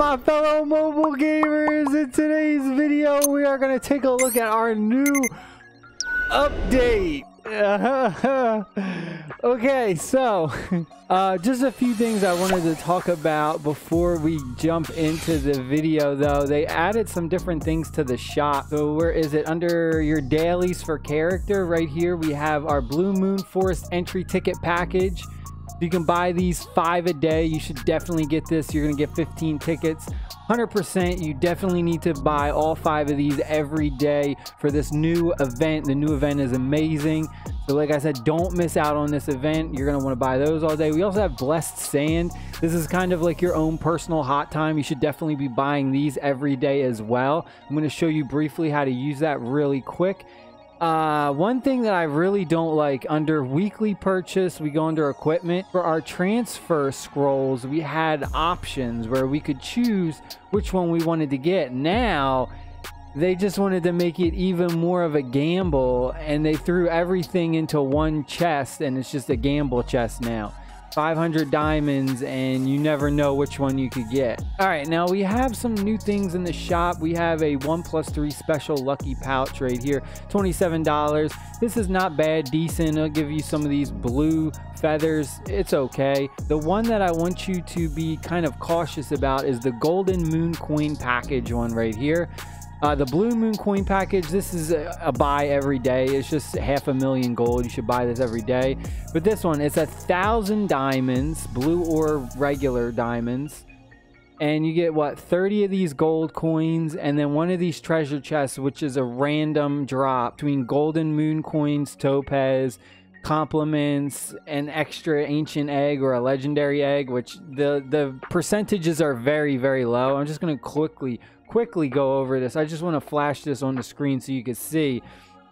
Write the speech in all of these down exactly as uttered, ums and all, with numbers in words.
up, fellow mobile gamers? In today's video, we are going to take a look at our new update. Okay, so uh, just a few things I wanted to talk about before we jump into the video, though. They added some different things to the shop. So where is it? Under your dailies for character, right here, we have our Blue Moon Forest entry ticket package. You can buy these five a day. You should definitely get this. You're going to get fifteen tickets. one hundred percent. You definitely need to buy all five of these every day for this new event. The new event is amazing. So like I said, don't miss out on this event. You're going to want to buy those all day. We also have Blessed Sand. This is kind of like your own personal hot time. You should definitely be buying these every day as well. I'm going to show you briefly how to use that really quick. Uh, one thing that I really don't like, under weekly purchase, we go under equipment. For our transfer scrolls, we had options where we could choose which one we wanted to get. Now, they just wanted to make it even more of a gamble, and they threw everything into one chest, and it's just a gamble chest now. five hundred diamonds, and you never know which one you could get. All right, now we have some new things in the shop. We have a one plus three special lucky pouch right here, twenty-seven dollars. This is not bad, decent. It'll give you some of these blue feathers. It's okay. The one that I want you to be kind of cautious about is the Golden Moon Coin package one right here. Uh, the Blue Moon Coin package, this is a, a buy every day. It's just half a million gold. You should buy this every day. But this one, it's a thousand diamonds, blue or regular diamonds. And you get, what, thirty of these gold coins, and then one of these treasure chests, which is a random drop between Golden Moon coins, topaz, compliments, an extra ancient egg or a legendary egg, which the, the percentages are very, very low. I'm just going to quickly... quickly go over this. I just want to flash this on the screen so you can see.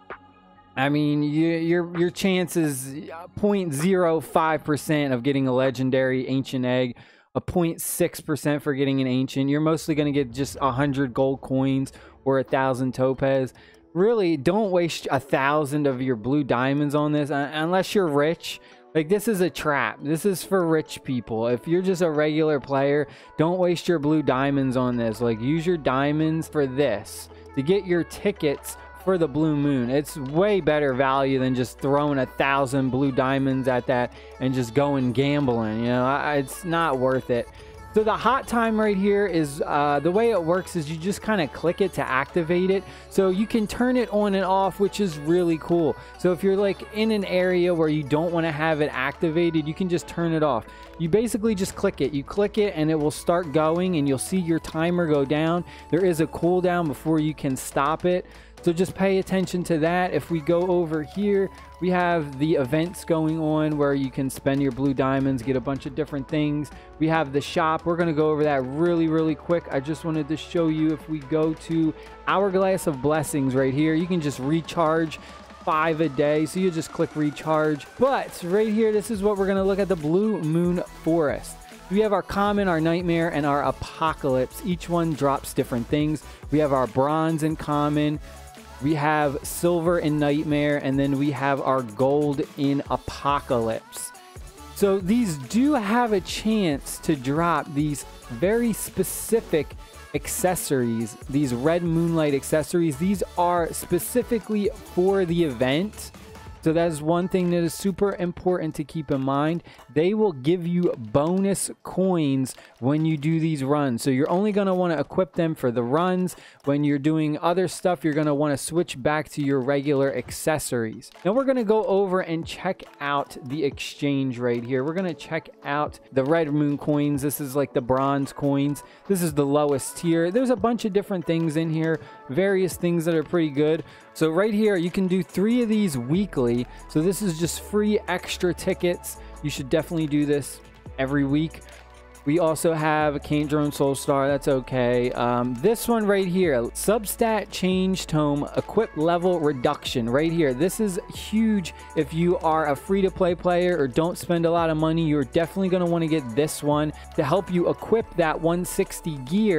I mean, you, your your chances zero point zero five percent of getting a legendary ancient egg, a zero point six percent for getting an ancient. You're mostly going to get just a hundred gold coins or a thousand topaz. Really, don't waste a thousand of your blue diamonds on this unless you're rich. Like, this is a trap. This is for rich people. If you're just a regular player, don't waste your blue diamonds on this. Like, use your diamonds for this to get your tickets for the Blue Moon. It's way better value than just throwing a thousand blue diamonds at that and just going gambling. You know, I, it's not worth it. So the hot time right here is, uh, the way it works is you just kind of click it to activate it. So you can turn it on and off, which is really cool. So if you're like in an area where you don't want to have it activated, you can just turn it off. You basically just click it. You click it and it will start going, and you'll see your timer go down. There is a cooldown before you can stop it. So just pay attention to that. If we go over here, we have the events going on where you can spend your blue diamonds, get a bunch of different things. We have the shop. We're going to go over that really, really quick. I just wanted to show you, if we go to Hourglass of Blessings right here, you can just recharge five a day. So you just click recharge. But right here, this is what we're going to look at, the Blue Moon Forest. We have our common, our nightmare, and our apocalypse. Each one drops different things. We have our bronze and common. We have silver in nightmare, and then we have our gold in apocalypse. So these do have a chance to drop these very specific accessories, these red moonlight accessories. These are specifically for the event. So that is one thing that is super important to keep in mind. They will give you bonus coins when you do these runs. So you're only going to want to equip them for the runs. When you're doing other stuff, you're going to want to switch back to your regular accessories. Now we're going to go over and check out the exchange right here. We're going to check out the red moon coins. This is like the bronze coins. This is the lowest tier. There's a bunch of different things in here, various things that are pretty good. So right here, you can do three of these weekly. So this is just free extra tickets. You should definitely do this every week. We also have a Can't Drone Soul Star. That's okay. Um, this one right here, Substat Change Tome Equip Level Reduction right here. This is huge. If you are a free-to-play player or don't spend a lot of money, you're definitely going to want to get this one to help you equip that one sixty gear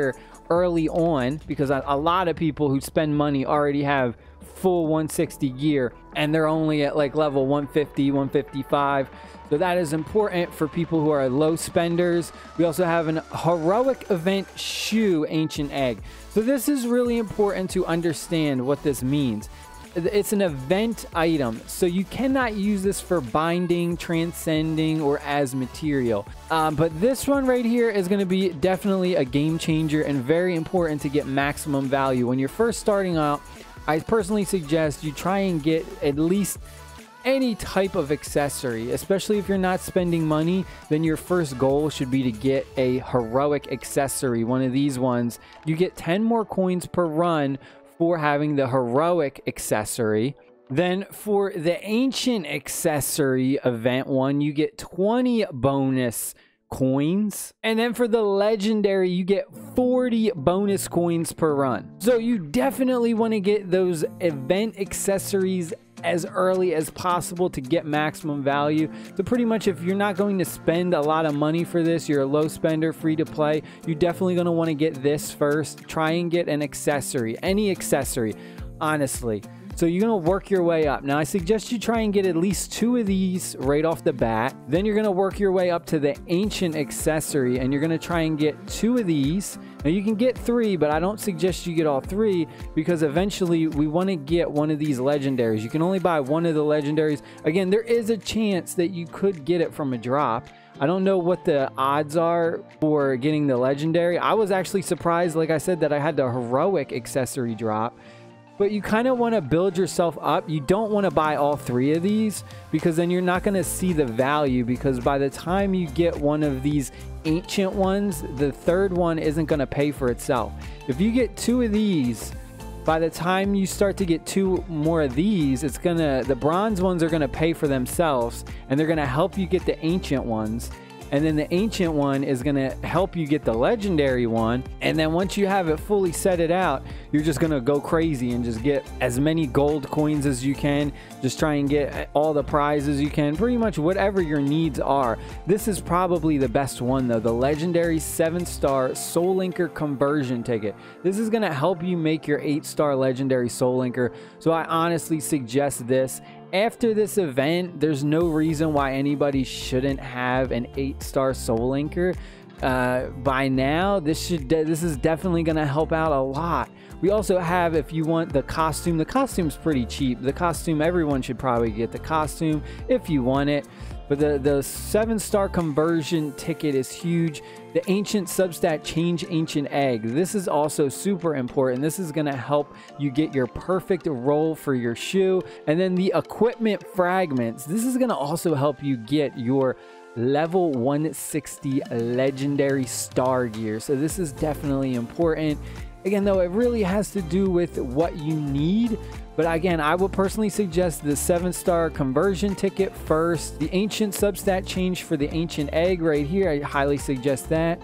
early on, because a, a lot of people who spend money already have full one sixty gear and they're only at like level one fifty, one fifty-five. So that is important for people who are low spenders. We also have an heroic event shoe ancient egg. So this is really important to understand what this means. It's an event item, so you cannot use this for binding, transcending, or as material. Um, but this one right here is going to be definitely a game changer and very important to get maximum value. When you're first starting out, I personally suggest you try and get at least any type of accessory, especially if you're not spending money. Then your first goal should be to get a heroic accessory, one of these ones. You get ten more coins per run for having the heroic accessory. Then for the ancient accessory event one, you get twenty bonus coins, and then for the legendary you get forty bonus coins per run. So you definitely want to get those event accessories as early as possible to get maximum value. So pretty much if you're not going to spend a lot of money for this, you're a low spender, free to play, you're definitely going to want to get this first. Try and get an accessory, any accessory, honestly. So you're going to work your way up. Now I suggest you try and get at least two of these right off the bat. Then you're going to work your way up to the ancient accessory, and you're going to try and get two of these. Now you can get three, but I don't suggest you get all three, because eventually we want to get one of these legendaries. You can only buy one of the legendaries. Again, there is a chance that you could get it from a drop. I don't know what the odds are for getting the legendary. I was actually surprised, like I said, that I had the heroic accessory drop. But you kind of want to build yourself up. You don't want to buy all three of these, because then you're not going to see the value, because by the time you get one of these ancient ones, the third one isn't going to pay for itself. If you get two of these, by the time you start to get two more of these, it's gonna, the bronze ones are going to pay for themselves, and they're going to help you get the ancient ones. And then the ancient one is going to help you get the legendary one. And then once you have it fully set it out, you're just going to go crazy and just get as many gold coins as you can. Just try and get all the prizes you can. Pretty much whatever your needs are. This is probably the best one though. The legendary seven star Soul Linker conversion ticket. This is going to help you make your eight star legendary Soul Linker. So I honestly suggest this. After this event, there's no reason why anybody shouldn't have an eight star Soul Linker. Uh, by now, this should this is definitely going to help out a lot. We also have, if you want the costume, the costume's pretty cheap. The costume, everyone should probably get the costume if you want it. But the, the seven star conversion ticket is huge. The ancient substat change ancient egg. This is also super important. This is going to help you get your perfect roll for your shoe. And then the equipment fragments. This is going to also help you get your level one sixty legendary star gear. So this is definitely important. Again, though, it really has to do with what you need. But again, I would personally suggest the seven star conversion ticket first. The ancient substat change for the ancient egg right here. I highly suggest that.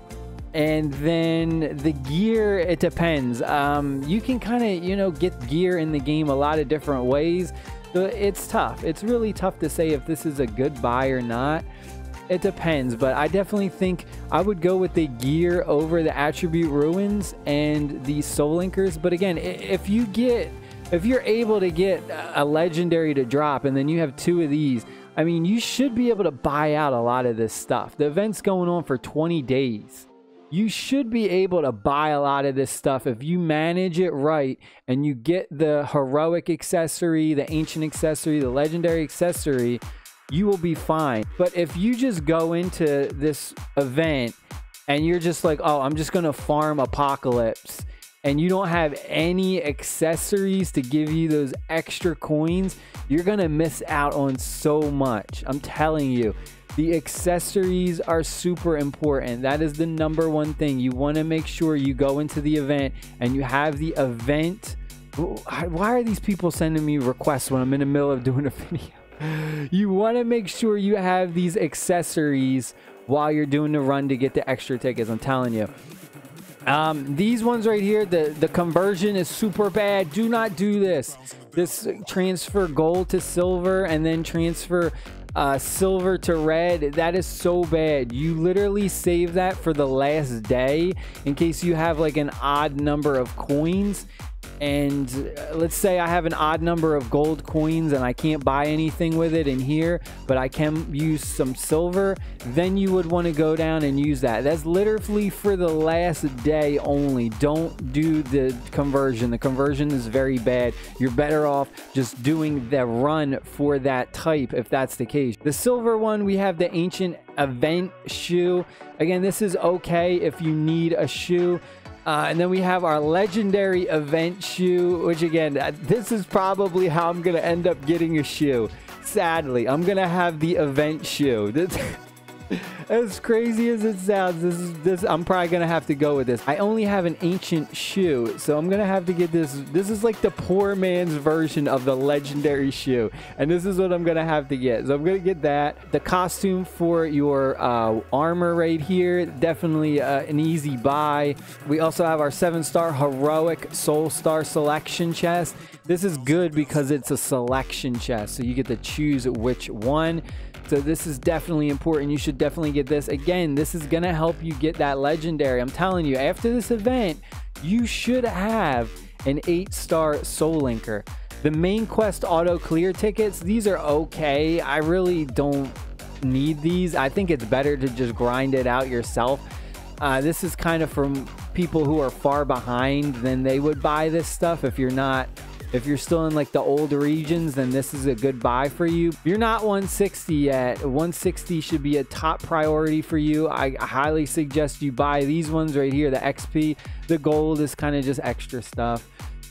And then the gear, it depends. Um, you can kind of, you know, get gear in the game a lot of different ways. So it's tough. It's really tough to say if this is a good buy or not. It depends, but I definitely think I would go with the gear over the attribute ruins and the Soul Linkers. But again, if you get, if you're able to get a legendary to drop and then you have two of these, I mean, you should be able to buy out a lot of this stuff. The event's going on for twenty days. You should be able to buy a lot of this stuff if you manage it right and you get the heroic accessory, the ancient accessory, the legendary accessory. You will be fine. But if you just go into this event and you're just like, oh, I'm just gonna farm Apocalypse, and you don't have any accessories to give you those extra coins, you're gonna miss out on so much. I'm telling you, the accessories are super important. That is the number one thing. You want to make sure you go into the event and you have the event. Why are these people sending me requests when I'm in the middle of doing a video? You want to make sure you have these accessories while you're doing the run to get the extra tickets. I'm telling you. Um, these ones right here, the, the conversion is super bad. Do not do this. This transfer gold to silver and then transfer uh, silver to red. That is so bad. You literally save that for the last day in case you have like an odd number of coins. And uh, let's say I have an odd number of gold coins and I can't buy anything with it in here, but I can use some silver, then you would want to go down and use that. That's literally for the last day only. Don't do the conversion. The conversion is very bad. You're better off just doing the run for that type if that's the case. The silver one, we have the ancient event shoe. Again, this is okay if you need a shoe. Uh, and then we have our legendary event shoe, which again, this is probably how I'm going to end up getting a shoe. Sadly, I'm going to have the event shoe. This, as crazy as it sounds, this is this. I'm probably going to have to go with this. I only have an ancient shoe, so I'm going to have to get this. This is like the poor man's version of the legendary shoe. And this is what I'm going to have to get. So I'm going to get that. The costume for your uh, armor right here, definitely uh, an easy buy. We also have our seven star heroic soul star selection chest. This is good because it's a selection chest, so you get to choose which one. So this is definitely important. You should definitely get this. Again, this is going to help you get that legendary. I'm telling you, after this event, you should have an eight star soul linker. The main quest auto clear tickets, these are okay. I really don't need these. I think it's better to just grind it out yourself. Uh, this is kind of from people who are far behind, then they would buy this stuff. If you're not If you're still in like the old regions, then this is a good buy for you. If you're not one sixty yet, one sixty should be a top priority for you. I highly suggest you buy these ones right here, the X P. The gold is kind of just extra stuff.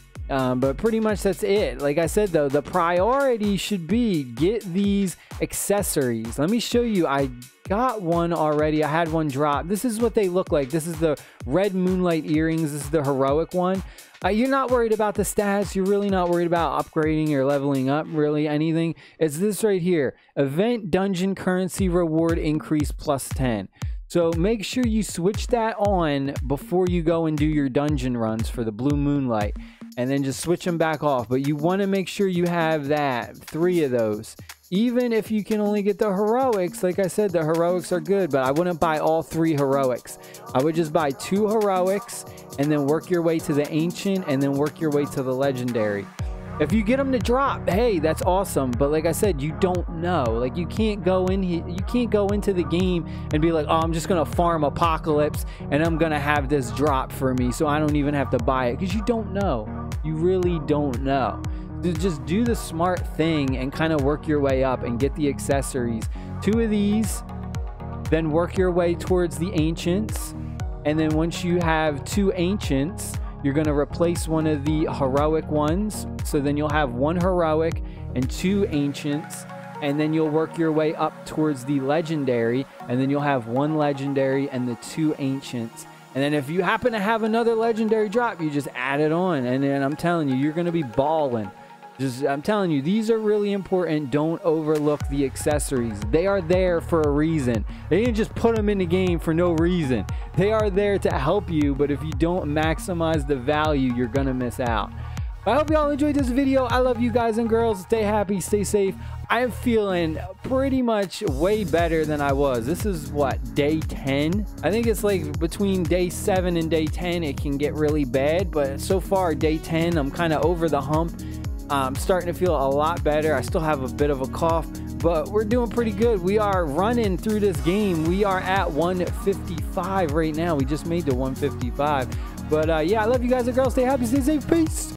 Um, but pretty much that's it. Like I said, though, the priority should be get these accessories. Let me show you. I got one already. I had one drop. This is what they look like. This is the red moonlight earrings. This is the heroic one. Uh, you're not worried about the stats. You're really not worried about upgrading or leveling up really anything. It's this right here. Event dungeon currency reward increase plus ten. So make sure you switch that on before you go and do your dungeon runs for the blue moonlight. And then just switch them back off. But you want to make sure you have that. Three of those. Even if you can only get the heroics, like I said, the heroics are good, but I wouldn't buy all three heroics. I would just buy two heroics and then work your way to the ancient and then work your way to the legendary. If you get them to drop, hey, that's awesome. But like I said, you don't know. Like you can't go in here, you can't go into the game and be like, oh, I'm just gonna farm Apocalypse and I'm gonna have this drop for me, so I don't even have to buy it, because you don't know. You really don't know. Just do the smart thing and kind of work your way up and get the accessories. Two of these, then work your way towards the ancients. And then once you have two ancients, you're going to replace one of the heroic ones. So then you'll have one heroic and two ancients. And then you'll work your way up towards the legendary. And then you'll have one legendary and the two ancients. And then if you happen to have another legendary drop, you just add it on. And then I'm telling you, you're going to be balling. Just, I'm telling you, these are really important. Don't overlook the accessories. They are there for a reason. They didn't just put them in the game for no reason. They are there to help you, but if you don't maximize the value, you're gonna miss out. I hope y'all enjoyed this video. I love you guys and girls. Stay happy, stay safe. I am feeling pretty much way better than I was. This is what, day ten? I think it's like between day seven and day ten, it can get really bad, but so far, day ten, I'm kind of over the hump. I'm starting to feel a lot better. I still have a bit of a cough, but we're doing pretty good. We are running through this game. We are at one fifty-five right now. We just made the one fifty-five. But uh, yeah, I love you guys and girls. Stay happy, stay safe. Peace.